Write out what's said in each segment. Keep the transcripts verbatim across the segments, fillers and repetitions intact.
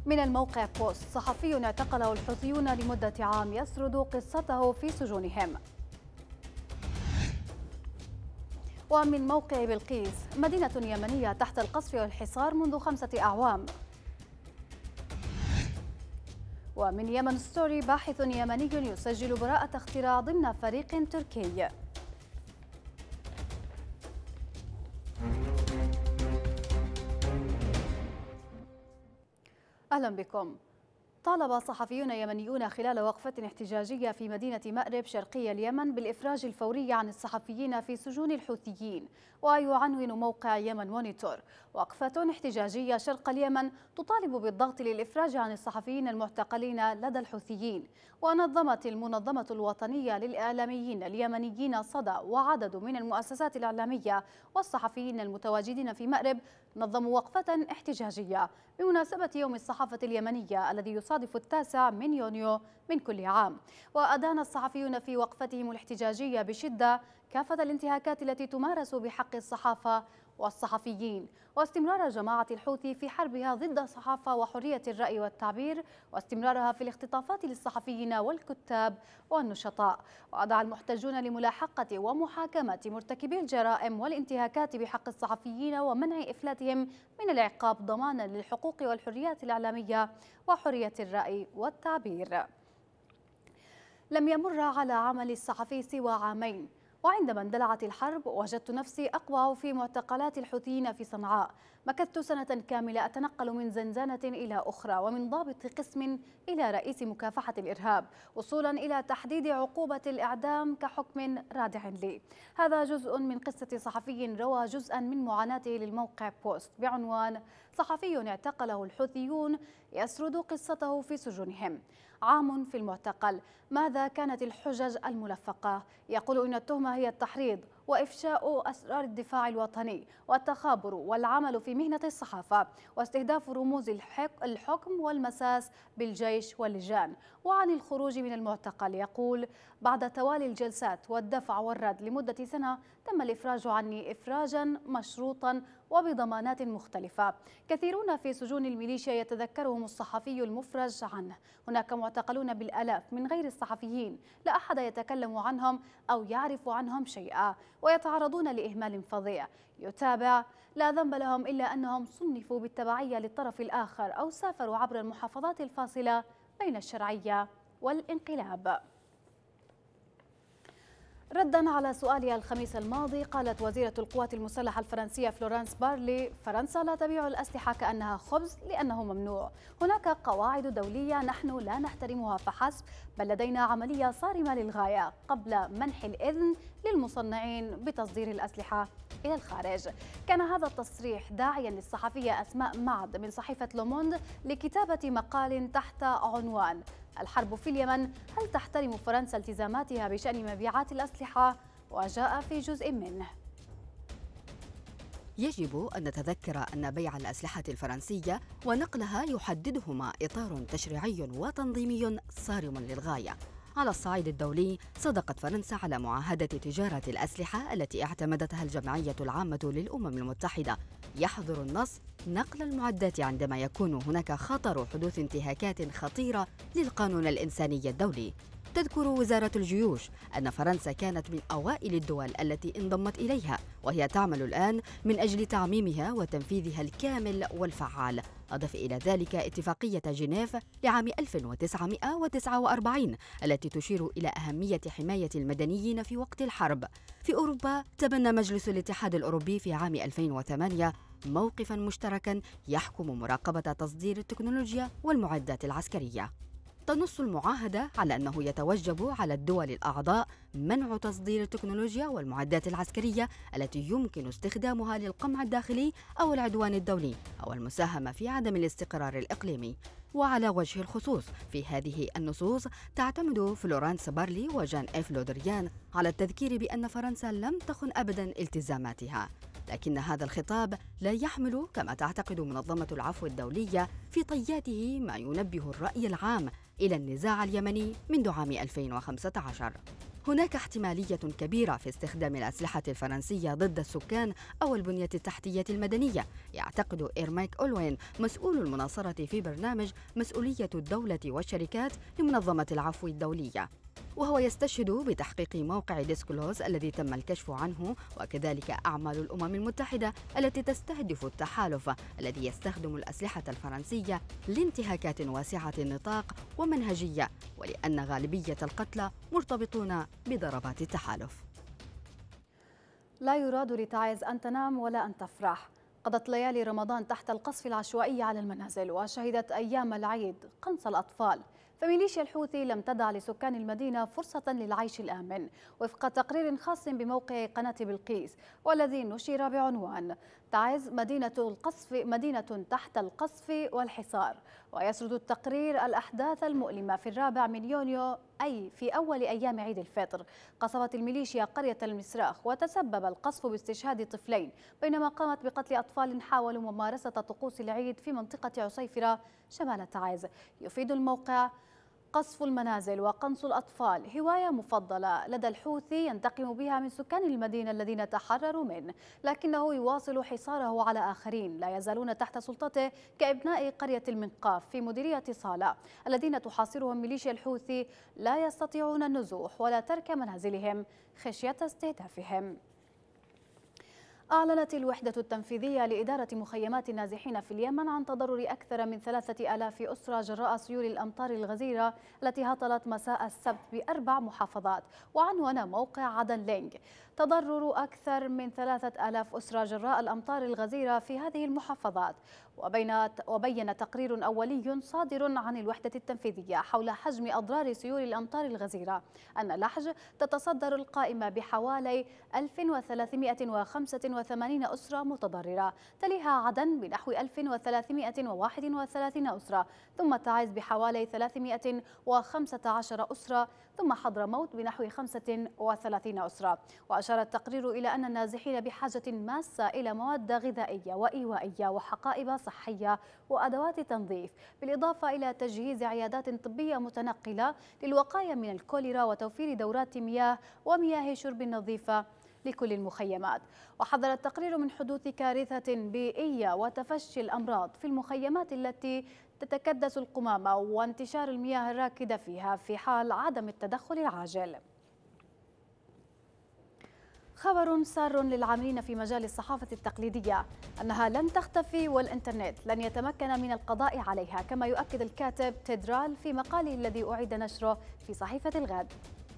من الموقع بوست: صحفي اعتقله الحوثيون لمدة عام يسرد قصته في سجونهم. ومن موقع بلقيس: مدينة يمنية تحت القصف والحصار منذ خمسة أعوام. ومن يمن ستوري: باحث يمني يسجل براءة اختراع ضمن فريق تركي. أهلا بكم. طالب صحفيون يمنيون خلال وقفة احتجاجية في مدينة مأرب شرقي اليمن بالإفراج الفوري عن الصحفيين في سجون الحوثيين. ويعنون موقع يمن مونيتور: وقفة احتجاجية شرق اليمن تطالب بالضغط للإفراج عن الصحفيين المعتقلين لدى الحوثيين. ونظمت المنظمة الوطنية للإعلاميين اليمنيين صدى وعدد من المؤسسات الإعلامية والصحفيين المتواجدين في مأرب نظموا وقفة احتجاجية بمناسبة يوم الصحافة اليمنية الذي يصادف التاسع من يونيو من كل عام. وأدان الصحفيون في وقفتهم الاحتجاجية بشدة كافة الانتهاكات التي تمارس بحق الصحافة والصحفيين، واستمرار جماعة الحوثي في حربها ضد الصحافة وحرية الرأي والتعبير، واستمرارها في الاختطافات للصحفيين والكتاب والنشطاء. ودعا المحتجون لملاحقة ومحاكمة مرتكبي الجرائم والانتهاكات بحق الصحفيين ومنع إفلاتهم من العقاب ضمانا للحقوق والحريات الإعلامية وحرية الرأي والتعبير. لم يمر على عمل الصحفي سوى عامين، وعندما اندلعت الحرب وجدت نفسي أقوع في معتقلات الحوثيين في صنعاء. مكثت سنة كاملة أتنقل من زنزانة إلى أخرى، ومن ضابط قسم إلى رئيس مكافحة الإرهاب، وصولا إلى تحديد عقوبة الإعدام كحكم رادع لي. هذا جزء من قصة صحفي روى جزءا من معاناته للموقع بوست بعنوان: صحفي اعتقله الحوثيون يسرد قصته في سجونهم. عام في المعتقل، ماذا كانت الحجج الملفقة؟ يقول إن التهمة هي التحريض وإفشاء أسرار الدفاع الوطني والتخابر والعمل في مهنة الصحافة واستهداف رموز الحكم والمساس بالجيش واللجان. وعن الخروج من المعتقل يقول: بعد توالي الجلسات والدفع والرد لمدة سنة تم الإفراج عني إفراجا مشروطا وبضمانات مختلفة. كثيرون في سجون الميليشيا يتذكرهم الصحفي المفرج عنه. هناك معتقلون بالآلاف من غير الصحفيين، لا أحد يتكلم عنهم أو يعرف عنهم شيئا، ويتعرضون لإهمال فظيع يتابع. لا ذنب لهم إلا أنهم صنفوا بالتبعية للطرف الآخر أو سافروا عبر المحافظات الفاصلة بين الشرعية والانقلاب. ردا على سؤالها الخميس الماضي، قالت وزيرة القوات المسلحة الفرنسية فلورانس بارلي: فرنسا لا تبيع الأسلحة كأنها خبز لأنه ممنوع. هناك قواعد دولية نحن لا نحترمها فحسب، بل لدينا عملية صارمة للغاية قبل منح الإذن للمصنعين بتصدير الأسلحة إلى الخارج. كان هذا التصريح داعيا للصحفية أسماء معد من صحيفة لوموند لكتابة مقال تحت عنوان: الحرب في اليمن، هل تحترم فرنسا التزاماتها بشأن مبيعات الأسلحة؟ وجاء في جزء منه: يجب أن نتذكر أن بيع الأسلحة الفرنسية ونقلها يحددهما إطار تشريعي وتنظيمي صارم للغاية. على الصعيد الدولي، صدقت فرنسا على معاهدة تجارة الأسلحة التي اعتمدتها الجمعية العامة للأمم المتحدة. يحظر النص نقل المعدات عندما يكون هناك خطر حدوث انتهاكات خطيرة للقانون الإنساني الدولي. تذكر وزارة الجيوش أن فرنسا كانت من أوائل الدول التي انضمت إليها، وهي تعمل الآن من أجل تعميمها وتنفيذها الكامل والفعال. أضف إلى ذلك اتفاقية جنيف لعام ألف وتسعمائة وتسعة وأربعين التي تشير إلى أهمية حماية المدنيين في وقت الحرب. في أوروبا، تبنى مجلس الاتحاد الأوروبي في عام ألفين وثمانية موقفاً مشتركاً يحكم مراقبة تصدير التكنولوجيا والمعدات العسكرية. تنص المعاهدة على أنه يتوجب على الدول الأعضاء منع تصدير التكنولوجيا والمعدات العسكرية التي يمكن استخدامها للقمع الداخلي أو العدوان الدولي أو المساهمة في عدم الاستقرار الإقليمي. وعلى وجه الخصوص، في هذه النصوص تعتمد فلورانس بارلي وجان إف لودريان على التذكير بأن فرنسا لم تخن أبداً التزاماتها. لكن هذا الخطاب لا يحمل كما تعتقد منظمة العفو الدولية في طياته ما ينبه الرأي العام إلى النزاع اليمني منذ عام ألفين وخمسة عشر. هناك احتمالية كبيرة في استخدام الأسلحة الفرنسية ضد السكان أو البنية التحتية المدنية، يعتقد إيرميك أولوين مسؤول المناصرة في برنامج مسؤولية الدولة والشركات لمنظمة العفو الدولية، وهو يستشهد بتحقيق موقع ديسكلوز الذي تم الكشف عنه، وكذلك أعمال الأمم المتحدة التي تستهدف التحالف الذي يستخدم الأسلحة الفرنسية لانتهاكات واسعة النطاق ومنهجية، ولأن غالبية القتلى مرتبطون بضربات التحالف. لا يراد لتعز أن تنام ولا أن تفرح. قضت ليالي رمضان تحت القصف العشوائي على المنازل، وشهدت أيام العيد قنص الأطفال، فميليشيا الحوثي لم تدع لسكان المدينة فرصة للعيش الآمن، وفق تقرير خاص بموقع قناة بلقيس والذي نشر بعنوان تعز مدينة القصف مدينة تحت القصف والحصار. ويسرد التقرير الأحداث المؤلمة في الرابع من يونيو، أي في أول أيام عيد الفطر. قصفت الميليشيا قرية المسراخ، وتسبب القصف باستشهاد طفلين بينما قامت بقتل أطفال حاولوا ممارسة طقوس العيد في منطقة عصيفرة شمال تعز. يفيد الموقع: قصف المنازل وقنص الأطفال هواية مفضلة لدى الحوثي ينتقم بها من سكان المدينة الذين تحرروا منه، لكنه يواصل حصاره على آخرين لا يزالون تحت سلطته كأبناء قرية المنقاف في مديرية صالة الذين تحاصرهم ميليشيا الحوثي لا يستطيعون النزوح ولا ترك منازلهم خشية استهدافهم. أعلنت الوحدة التنفيذية لإدارة مخيمات النازحين في اليمن عن تضرر أكثر من ثلاثة آلاف أسرة جراء سيول الأمطار الغزيرة التي هطلت مساء السبت بأربع محافظات. وعنون موقع عدن لينك: تضرر أكثر من ثلاثة آلاف أسرة جراء الأمطار الغزيرة في هذه المحافظات. وبين تقرير أولي صادر عن الوحدة التنفيذية حول حجم أضرار سيول الأمطار الغزيرة أن لحج تتصدر القائمة بحوالي ألف وثلاثمائة وخمسة وثمانين أسرة متضررة، تليها عدن بنحو ألف وثلاثمائة وواحد وثلاثين أسرة، ثم تعز بحوالي ثلاثمائة وخمسة عشر أسرة، ثم حضرموت بنحو خمسة وثلاثين أسرة. وأشار التقرير إلى أن النازحين بحاجة ماسة إلى مواد غذائية وإيوائية وحقائب صحية وأدوات تنظيف، بالإضافة إلى تجهيز عيادات طبية متنقلة للوقاية من الكوليرا وتوفير دورات مياه ومياه شرب نظيفة لكل المخيمات. وحذر التقرير من حدوث كارثة بيئية وتفشي الأمراض في المخيمات التي تتكدس القمامة وانتشار المياه الراكدة فيها في حال عدم التدخل العاجل. خبر سار للعاملين في مجال الصحافة التقليدية أنها لن تختفي والإنترنت لن يتمكن من القضاء عليها، كما يؤكد الكاتب تيدرال في مقاله الذي أعيد نشره في صحيفة الغد.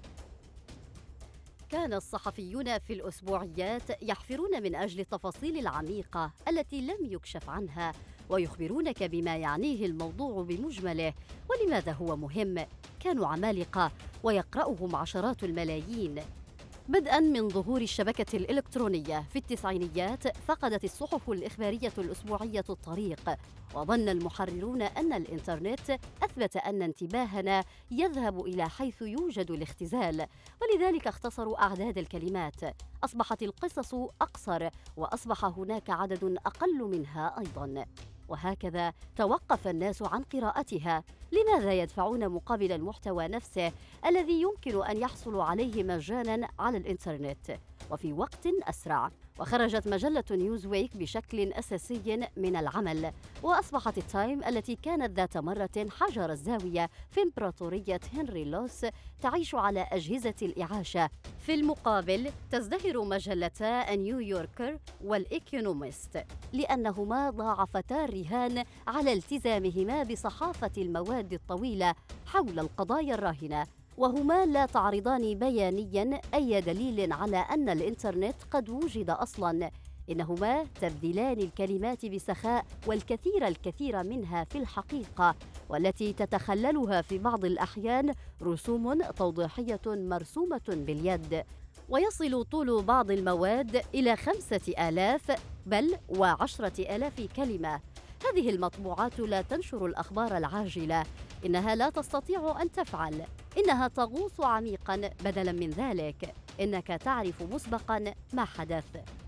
كان الصحفيون في الأسبوعيات يحفرون من أجل التفاصيل العميقة التي لم يكشف عنها، ويخبرونك بما يعنيه الموضوع بمجمله ولماذا هو مهم. كانوا عمالقة ويقرأهم عشرات الملايين. بدءاً من ظهور الشبكة الإلكترونية في التسعينيات، فقدت الصحف الإخبارية الأسبوعية الطريق، وظن المحررون أن الإنترنت أثبت أن انتباهنا يذهب إلى حيث يوجد الاختزال، ولذلك اختصروا أعداد الكلمات. أصبحت القصص أقصر، وأصبح هناك عدد أقل منها أيضاً، وهكذا توقف الناس عن قراءتها. لماذا يدفعون مقابل المحتوى نفسه الذي يمكن أن يحصلوا عليه مجاناً على الإنترنت وفي وقت أسرع؟ وخرجت مجلة نيوزويك بشكل أساسي من العمل، وأصبحت التايم التي كانت ذات مرة حجر الزاوية في إمبراطورية هنري لوس تعيش على أجهزة الإعاشة. في المقابل تزدهر مجلتا نيويوركر والإيكونومست لأنهما ضاعفتا الرهان على التزامهما بصحافة المواد الطويلة حول القضايا الراهنة، وهما لا تعرضان بيانياً أي دليل على أن الإنترنت قد وجد أصلاً. إنهما تبذلان الكلمات بسخاء، والكثير الكثير منها في الحقيقة، والتي تتخللها في بعض الأحيان رسوم توضيحية مرسومة باليد. ويصل طول بعض المواد إلى خمسة آلاف بل وعشرة آلاف كلمة. هذه المطبوعات لا تنشر الأخبار العاجلة، إنها لا تستطيع أن تفعل، إنها تغوص عميقاً بدلاً من ذلك إنك تعرف مسبقاً ما حدث.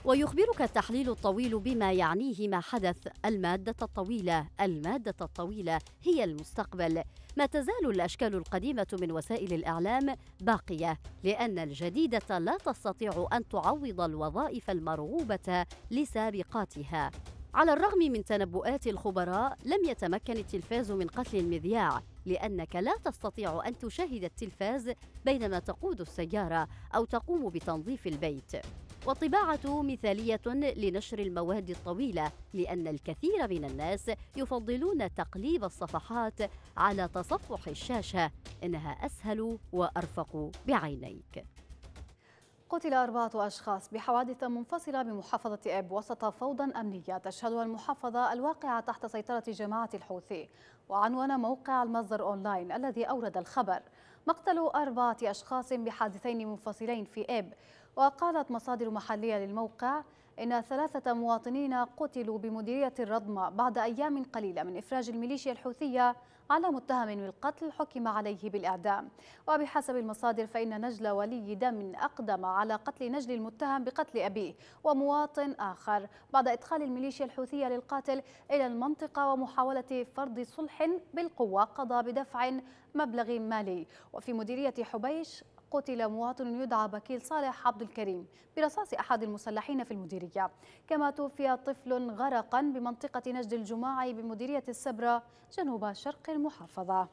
ويخبرك التحليل الطويل بما يعنيه ما حدث. المادة الطويلة المادة الطويلة هي المستقبل. ما تزال الأشكال القديمة من وسائل الإعلام باقية، لأن الجديدة لا تستطيع أن تعوض الوظائف المرغوبة لسابقاتها. على الرغم من تنبؤات الخبراء، لم يتمكن التلفاز من قتل المذياع، لأنك لا تستطيع أن تشاهد التلفاز بينما تقود السيارة أو تقوم بتنظيف البيت. والطباعة مثالية لنشر المواد الطويلة، لأن الكثير من الناس يفضلون تقليب الصفحات على تصفح الشاشة، إنها أسهل وأرفق بعينيك. قتل أربعة أشخاص بحوادث منفصلة بمحافظة إب وسط فوضى أمنية تشهدها المحافظة الواقعة تحت سيطرة جماعة الحوثي. وعنوان موقع المصدر أونلاين الذي أورد الخبر مقتل أربعة أشخاص بحادثين منفصلين في إب. وقالت مصادر محلية للموقع إن ثلاثة مواطنين قتلوا بمديرية الرضمة بعد أيام قليلة من إفراج الميليشيا الحوثية على متهم بالقتل حكم عليه بالإعدام. وبحسب المصادر فإن نجل ولي دم أقدم على قتل نجل المتهم بقتل أبيه ومواطن آخر بعد إدخال الميليشيا الحوثية للقاتل إلى المنطقة ومحاولة فرض صلح بالقوة قضى بدفع مبلغ مالي. وفي مديرية حبيش قتل مواطن يدعى بكيل صالح عبد الكريم برصاص أحد المسلحين في المديرية. كما توفي طفل غرقا بمنطقة نجد الجماعي بمديرية السبرة جنوب شرق المحافظة.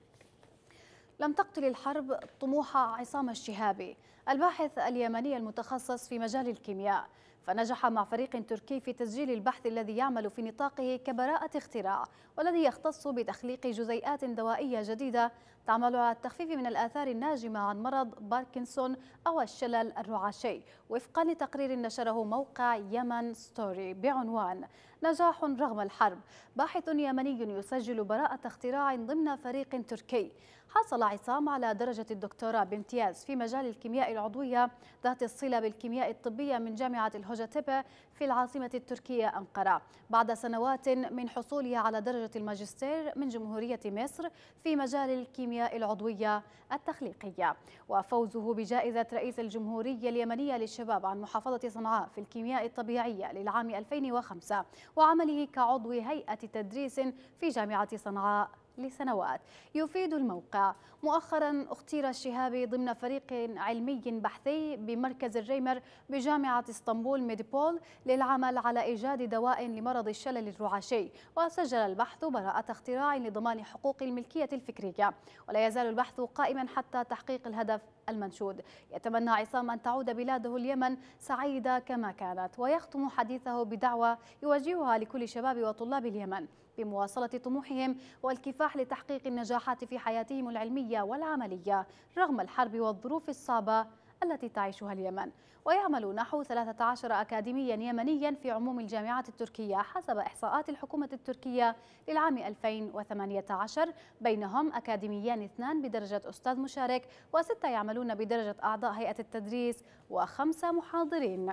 لم تقتل الحرب طموح عصام الشهابي الباحث اليمني المتخصص في مجال الكيمياء، فنجح مع فريق تركي في تسجيل البحث الذي يعمل في نطاقه كبراءة اختراع، والذي يختص بتخليق جزيئات دوائية جديدة تعمل على التخفيف من الآثار الناجمة عن مرض باركنسون أو الشلل الرعاشي، وفقا لتقرير نشره موقع يمن ستوري بعنوان نجاح رغم الحرب. باحث يمني يسجل براءة اختراع ضمن فريق تركي. حصل عصام على درجة الدكتوراه بامتياز في مجال الكيمياء العضوية ذات الصلة بالكيمياء الطبية من جامعة الهوجاتيبي في العاصمة التركية أنقرة، بعد سنوات من حصوله على درجة الماجستير من جمهورية مصر في مجال الكيمياء العضوية التخليقية. وفوزه بجائزة رئيس الجمهورية اليمنية للشباب عن محافظة صنعاء في الكيمياء الطبيعية للعام ألفين وخمسة، وعمله كعضو هيئة تدريس في جامعة صنعاء لسنوات. يفيد الموقع مؤخرا اختير الشهابي ضمن فريق علمي بحثي بمركز الريمر بجامعة اسطنبول ميديبول للعمل على إيجاد دواء لمرض الشلل الرعاشي، وسجل البحث براءة اختراع لضمان حقوق الملكية الفكرية، ولا يزال البحث قائما حتى تحقيق الهدف المنشود. يتمنى عصام أن تعود بلاده اليمن سعيدة كما كانت، ويختم حديثه بدعوة يوجهها لكل شباب وطلاب اليمن بمواصلة طموحهم والكفاح لتحقيق النجاحات في حياتهم العلمية والعملية رغم الحرب والظروف الصعبة التي تعيشها اليمن. ويعمل نحو ثلاثة عشر أكاديميا يمنيا في عموم الجامعات التركية حسب إحصاءات الحكومة التركية للعام ألفين وثمانية عشر، بينهم أكاديميان اثنان بدرجة أستاذ مشارك، وستة يعملون بدرجة أعضاء هيئة التدريس، وخمسة محاضرين.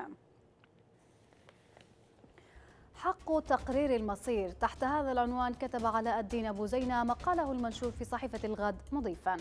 حق تقرير المصير، تحت هذا العنوان كتب علاء الدين أبو زينة مقاله المنشور في صحيفة الغد مضيفاً: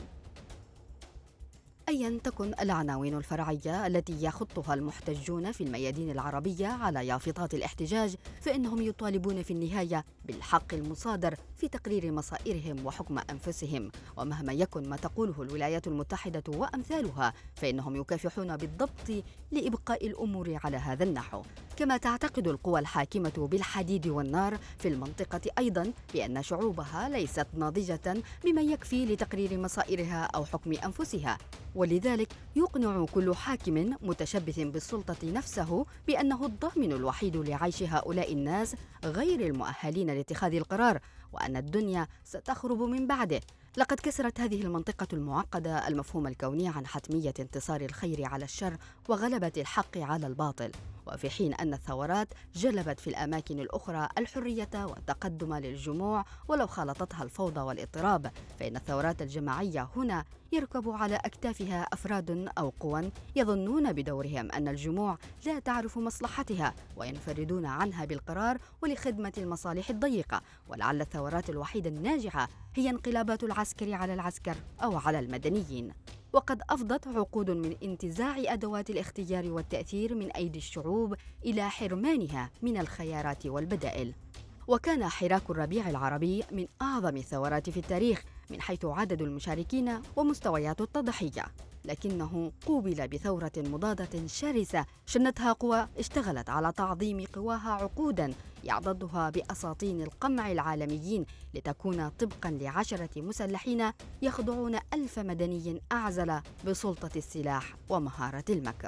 أيا تكن العناوين الفرعية التي يخطها المحتجون في الميادين العربية على يافطات الاحتجاج، فإنهم يطالبون في النهاية بالحق المصادر في تقرير مصائرهم وحكم أنفسهم. ومهما يكن ما تقوله الولايات المتحدة وأمثالها، فإنهم يكافحون بالضبط لإبقاء الأمور على هذا النحو. كما تعتقد القوى الحاكمة بالحديد والنار في المنطقة أيضا بأن شعوبها ليست ناضجة بما يكفي لتقرير مصائرها أو حكم أنفسها، ولذلك يقنع كل حاكم متشبث بالسلطة نفسه بأنه الضامن الوحيد لعيش هؤلاء الناس غير المؤهلين لاتخاذ القرار، وأن الدنيا ستخرب من بعده. لقد كسرت هذه المنطقة المعقدة المفهوم الكوني عن حتمية انتصار الخير على الشر وغلبة الحق على الباطل، وفي حين أن الثورات جلبت في الأماكن الأخرى الحرية والتقدم للجموع ولو خالطتها الفوضى والاضطراب، فإن الثورات الجماعية هنا يركب على أكتافها أفراد أو قوى يظنون بدورهم أن الجموع لا تعرف مصلحتها وينفردون عنها بالقرار ولخدمة المصالح الضيقة، ولعل الثورات الوحيدة الناجحة هي انقلابات العسكر على العسكر أو على المدنيين. وقد أفضت عقود من انتزاع أدوات الاختيار والتأثير من أيدي الشعوب إلى حرمانها من الخيارات والبدائل. وكان حراك الربيع العربي من أعظم الثورات في التاريخ من حيث عدد المشاركين ومستويات التضحية، لكنه قوبل بثورة مضادة شرسة شنتها قوى اشتغلت على تعظيم قواها عقوداً يعضدها بأساطين القمع العالميين لتكون طبقاً لعشرة مسلحين يخضعون ألف مدني أعزل بسلطة السلاح ومهارة المكر.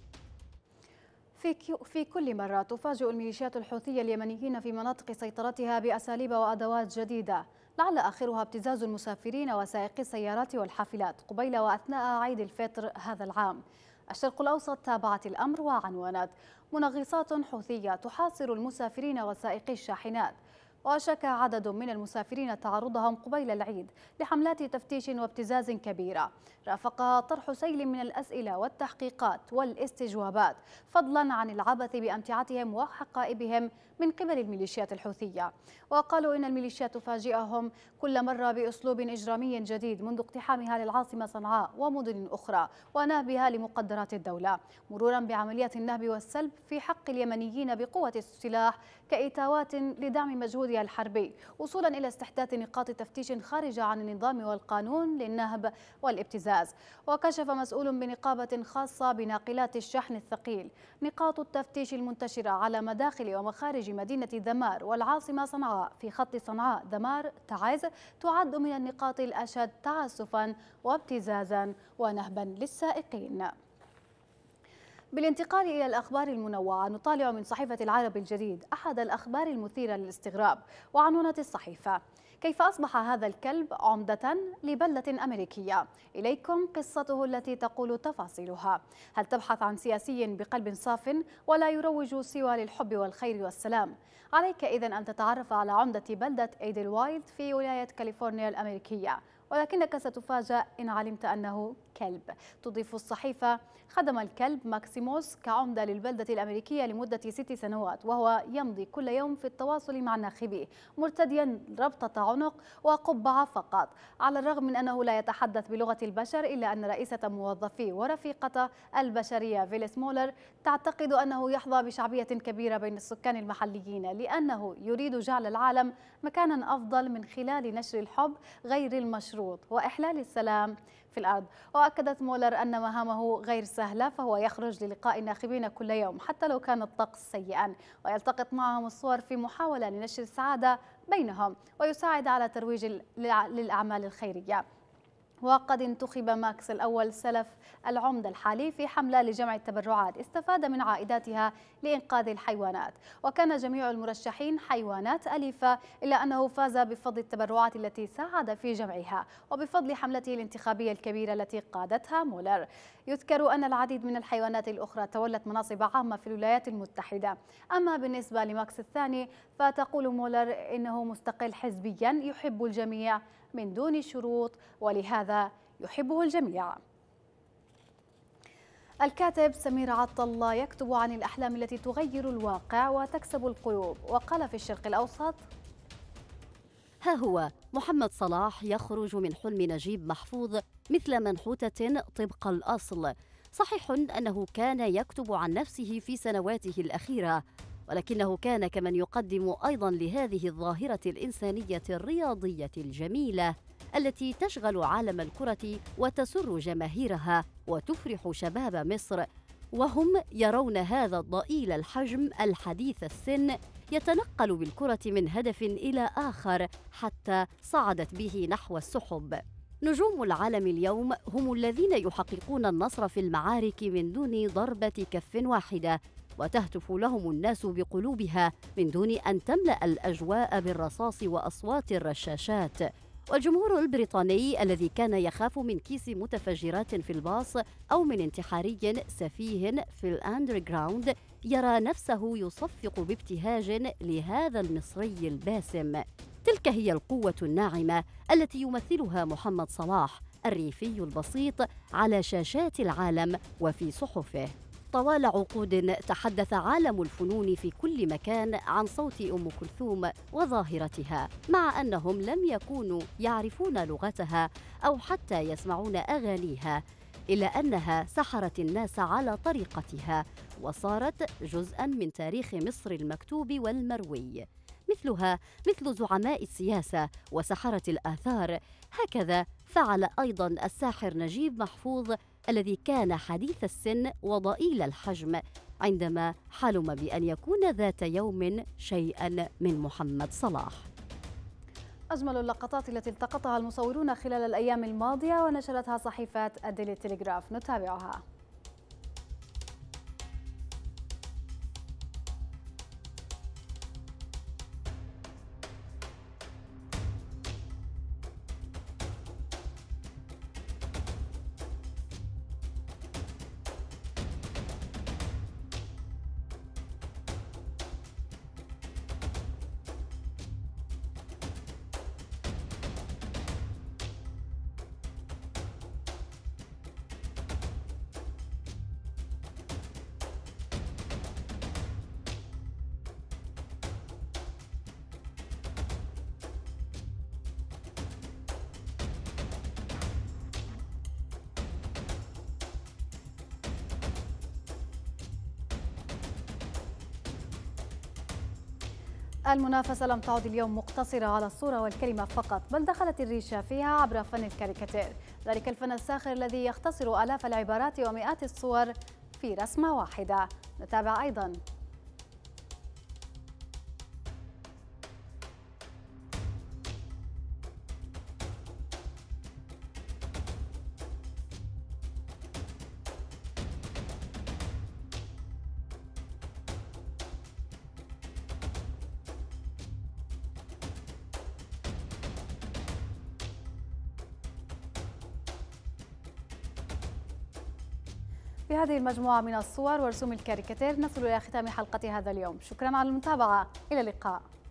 في, في كل مرة تفاجئ الميليشيات الحوثية اليمنيين في مناطق سيطرتها بأساليب وأدوات جديدة، لعل آخرها ابتزاز المسافرين وسائقي السيارات والحافلات قبيل وأثناء عيد الفطر هذا العام. الشرق الأوسط تابعت الأمر وعنونت: منغصات حوثية تحاصر المسافرين وسائقي الشاحنات. وشكى عدد من المسافرين تعرضهم قبيل العيد لحملات تفتيش وابتزاز كبيرة رافقها طرح سيل من الأسئلة والتحقيقات والاستجوابات، فضلا عن العبث بأمتعتهم وحقائبهم من قبل الميليشيات الحوثية. وقالوا إن الميليشيات تفاجئهم كل مرة بأسلوب إجرامي جديد منذ اقتحامها للعاصمة صنعاء ومدن أخرى ونهبها لمقدرات الدولة، مرورا بعمليات النهب والسلب في حق اليمنيين بقوة السلاح كإتاوات لدعم مجهودها الحربي، وصولا إلى استحداث نقاط تفتيش خارجة عن النظام والقانون للنهب والابتزاز. وكشف مسؤول بنقابة خاصة بناقلات الشحن الثقيل نقاط التفتيش المنتشرة على مداخل ومخارج مدينة ذمار والعاصمة صنعاء في خط صنعاء ذمار تعز تعد من النقاط الأشد تعسفا وابتزازا ونهبا للسائقين. بالانتقال إلى الأخبار المنوعة، نطالع من صحيفة العرب الجديد أحد الأخبار المثيرة للاستغراب، وعنونت الصحيفة: كيف أصبح هذا الكلب عمدة لبلدة أمريكية؟ إليكم قصته التي تقول تفاصيلها. هل تبحث عن سياسي بقلب صاف ولا يروج سوى للحب والخير والسلام؟ عليك إذن أن تتعرف على عمدة بلدة إيدلوايد في ولاية كاليفورنيا الأمريكية، ولكنك ستفاجأ إن علمت أنه كلب. تضيف الصحيفة: خدم الكلب ماكسيموس كعمدة للبلدة الأمريكية لمدة ست سنوات، وهو يمضي كل يوم في التواصل مع ناخبيه مرتديا ربطة عنق وقبعة فقط. على الرغم من أنه لا يتحدث بلغة البشر، إلا أن رئيسة موظفيه ورفيقة البشرية فيليس مولر تعتقد أنه يحظى بشعبية كبيرة بين السكان المحليين، لأنه يريد جعل العالم مكانا أفضل من خلال نشر الحب غير المشروط وإحلال السلام في الأرض. وأكدت مولر أن مهامه غير سهلة، فهو يخرج للقاء الناخبين كل يوم حتى لو كان الطقس سيئا، ويلتقط معهم الصور في محاولة لنشر السعادة بينهم ويساعد على ترويج للأعمال الخيرية. وقد انتخب ماكس الأول سلف العمدة الحالي في حملة لجمع التبرعات استفاد من عائداتها لإنقاذ الحيوانات، وكان جميع المرشحين حيوانات أليفة، إلا أنه فاز بفضل التبرعات التي ساعد في جمعها وبفضل حملته الانتخابية الكبيرة التي قادتها مولر. يذكر أن العديد من الحيوانات الأخرى تولت مناصب عامة في الولايات المتحدة. أما بالنسبة لماكس الثاني فتقول مولر إنه مستقل حزبيا يحب الجميع من دون شروط، ولهذا يحبه الجميع. الكاتب سمير عطلة يكتب عن الأحلام التي تغير الواقع وتكسب القلوب، وقال في الشرق الأوسط: ها هو محمد صلاح يخرج من حلم نجيب محفوظ مثل منحوتة طبق الأصل. صحيح أنه كان يكتب عن نفسه في سنواته الأخيرة، ولكنه كان كمن يقدم أيضا لهذه الظاهرة الإنسانية الرياضية الجميلة التي تشغل عالم الكرة وتسر جماهيرها وتفرح شباب مصر، وهم يرون هذا الضئيل الحجم الحديث السن يتنقل بالكرة من هدف إلى آخر حتى صعدت به نحو السحب. نجوم العالم اليوم هم الذين يحققون النصر في المعارك من دون ضربة كف واحدة، وتهتف لهم الناس بقلوبها من دون أن تملأ الأجواء بالرصاص وأصوات الرشاشات. والجمهور البريطاني الذي كان يخاف من كيس متفجرات في الباص أو من انتحاري سفيه في الأندرغراوند يرى نفسه يصفق بابتهاج لهذا المصري الباسم. تلك هي القوة الناعمة التي يمثلها محمد صلاح، الريفي البسيط على شاشات العالم وفي صحفه. طوال عقود تحدث عالم الفنون في كل مكان عن صوت أم كلثوم وظاهرتها، مع أنهم لم يكونوا يعرفون لغتها أو حتى يسمعون أغانيها، إلا أنها سحرت الناس على طريقتها وصارت جزءاً من تاريخ مصر المكتوب والمروي. مثلها مثل زعماء السياسة وسحرة الآثار، هكذا فعل أيضاً الساحر نجيب محفوظ الذي كان حديث السن وضئيل الحجم عندما حلم بأن يكون ذات يوم شيئاً من محمد صلاح. أجمل اللقطات التي التقطها المصورون خلال الأيام الماضية ونشرتها صحيفة الديلي تيليغراف، نتابعها. المنافسة لم تعد اليوم مقتصرة على الصورة والكلمة فقط، بل دخلت الريشة فيها عبر فن الكاريكاتير، ذلك الفن الساخر الذي يختصر آلاف العبارات ومئات الصور في رسمة واحدة. نتابع أيضاً. بهذه المجموعة من الصور ورسوم الكاريكاتير نصل إلى ختام حلقة هذا اليوم. شكرا على المتابعة، إلى اللقاء.